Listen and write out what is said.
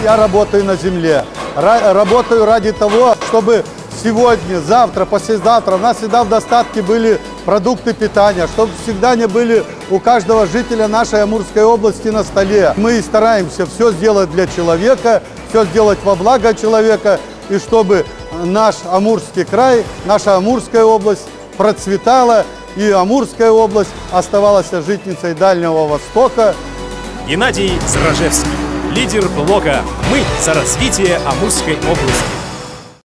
я работаю на земле. Работаю ради того, чтобы сегодня, завтра, послезавтра у нас всегда в достатке были продукты питания, чтобы всегда не были у каждого жителя нашей Амурской области на столе. Мы стараемся все сделать для человека, все сделать во благо человека, и чтобы наш Амурский край, наша Амурская область процветала, и Амурская область оставалась житницей Дальнего Востока. Геннадий Зражевский, лидер блока «Мы за развитие Амурской области».